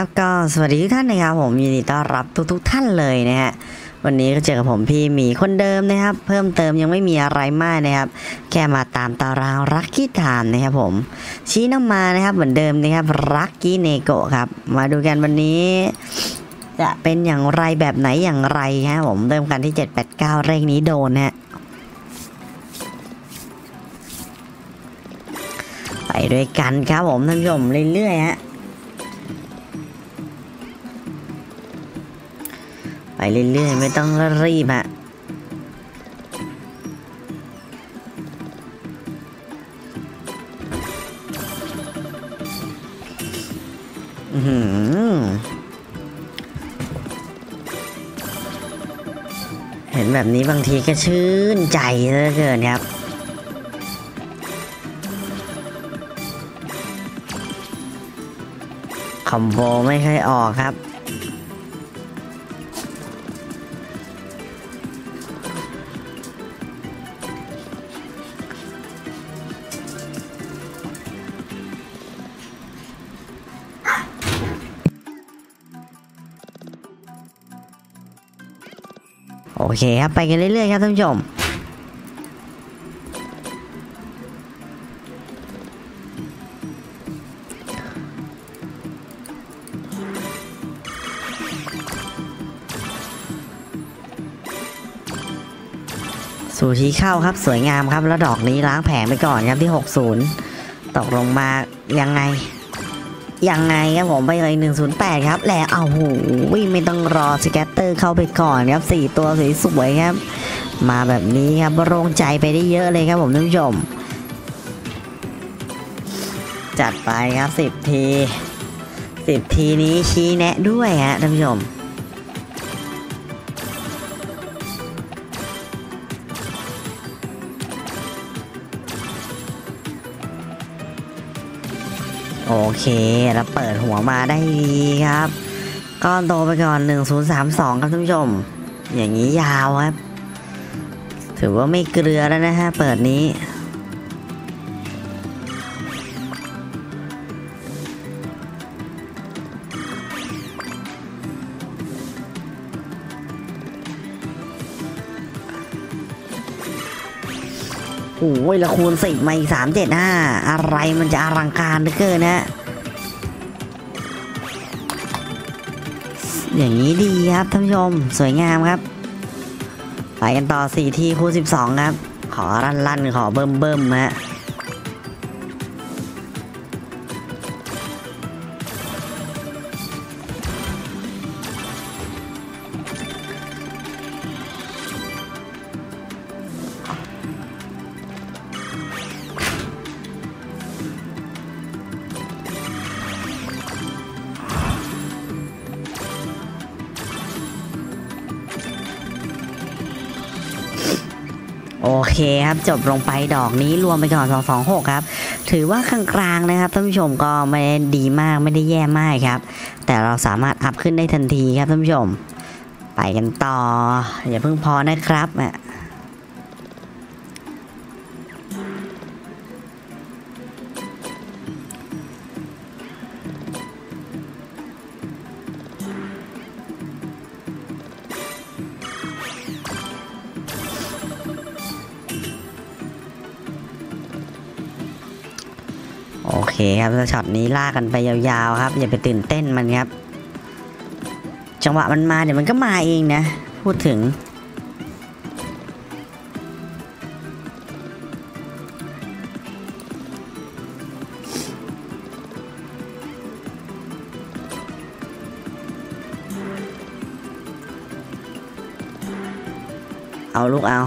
ครับก็สวัสดีทุกท่านนะครับผมยินดีต้อนรับทุกท่านเลยนะฮะวันนี้ก็เจอกับผมพี่หมีคนเดิมนะครับเพิ่มเติมยังไม่มีอะไรมากนะครับแค่มาตามตารางลัคกี้ไทม์นะครับผมชี้นำมานะครับเหมือนเดิมนะครับลัคกี้เนโกะครับมาดูกันวันนี้จะเป็นอย่างไรแบบไหนอย่างไรฮะผมเริ่มกันที่789เลขนี้โดนฮะไปด้วยกันครับผมท่านผู้ชมเรื่อยๆฮะไปเรื่อยๆไม่ต้องรีบฮะเห็นแบบนี้บางทีก็ชื่นใจเหลือเกินครับคอมโบไม่เคยออกครับโอเคครับไปกันเรื่อยๆครับท่านผู้ชมสูชีเข้าครับสวยงามครับแล้วดอกนี้ล้างแผงไปก่อนครับที่60ตกลงมายังไงครับผมไปเลย108ครับแล้วเอาหูไม่ต้องรอสแกตเตอร์เข้าไปก่อนครับ4ตัวสวยๆครับมาแบบนี้ครับโล่งใจไปได้เยอะเลยครับผมท่านผู้ชมจัดไปครับ10 ทีนี้ชี้แนะด้วยฮะท่านผู้ชมโอเคแล้วเปิดหัวมาได้ดีครับก้อนโตไปก่อน1032ครับท่านผู้ชมอย่างนี้ยาวครับถือว่าไม่เกลือแล้วนะฮะเปิดนี้โอ้ยละคูณ10มาอีก375อะไรมันจะอลังการเหลือเกินนะอย่างนี้ดีครับท่านผู้ชมสวยงามครับไปกันต่อ4 ทีคูณ12ครับขอลั่นขอเบิ่มฮะโอเคครับจบลงไปดอกนี้รวมไปก่อน226ครับถือว่ากลางๆนะครับท่านผู้ชมก็ไม่ได้ดีมากไม่ได้แย่มากครับแต่เราสามารถอัพขึ้นได้ทันทีครับท่านผู้ชมไปกันต่ออย่าเพิ่งพอนะครับโอเคครับช็อตนี้ลากกันไปยาวๆครับอย่าไปตื่นเต้นมันครับจังหวะมันมาเดี๋ยวมันก็มาเองนะพูดถึงเอาลูกเอา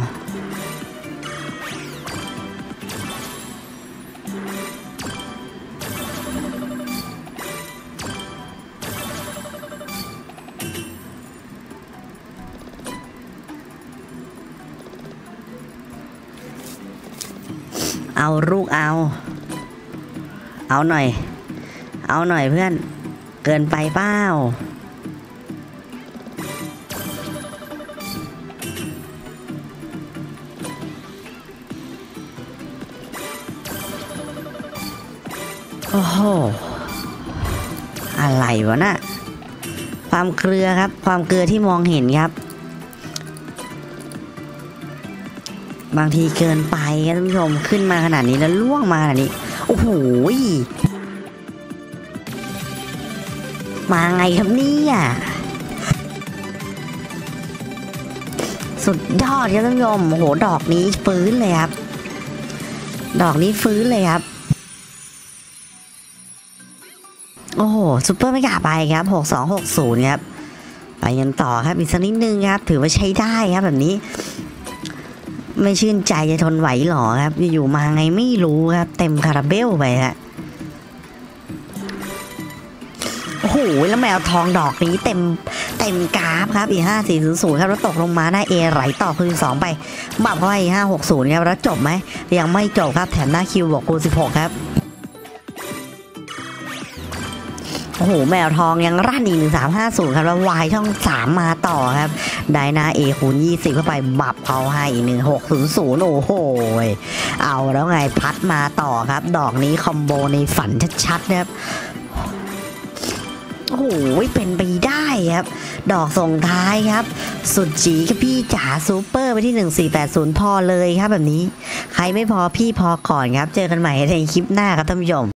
ลูกเอาหน่อยเพื่อนเกินไปเปล่าโอ้โหอะไรวะน่ะความเกลือครับความเกลือที่มองเห็นครับบางทีเกินไปครับท่านผู้ชมขึ้นมาขนาดนี้แล้วล่วงมาขนาดนี้โอ้โหมาไงครับเนี่ยสุดยอดครับท่านผู้ชมโอ้โหดอกนี้ฟื้นเลยครับดอกนี้ฟื้นเลยครับโอ้โหซุปเปอร์ไม่กล้าไปครับ6260ครับไปกันต่อครับอีกสักนิดนึงครับถือว่าใช้ได้ครับแบบนี้ไม่ชื่นใจจะทนไหวหรอครับอยู่มาไงไม่รู้ครับเต็มคาราเบลไปฮะโอ้โหแล้วแมวทองดอกนี้เต็มกราฟครับอี5400ครับแล้วตกลงมาหน้าเอไหลต่อคูณ2ไปบับเข้าไป560ครับแล้วจบไหมยังไม่จบครับแถมหน้าคิวบอกคูณ16ครับโอ้โหแมวทองยังรั่นอีก1350ครับแล้ววายช่อง3มาต่อครับได้หน้า A คูณ20เข้าไปบับเขาให้อีก1600โอ้โหเอาแล้วไงพัดมาต่อครับดอกนี้คอมโบในฝันชัดๆนะครับโอ้โหเป็นไปได้ครับดอกส่งท้ายครับสุดจีกับพี่จ๋าซูเปอร์ไปที่1480พอเลยครับแบบนี้ใครไม่พอพี่พอก่อนครับเจอกันใหม่ในคลิปหน้าครับท่านผู้ชม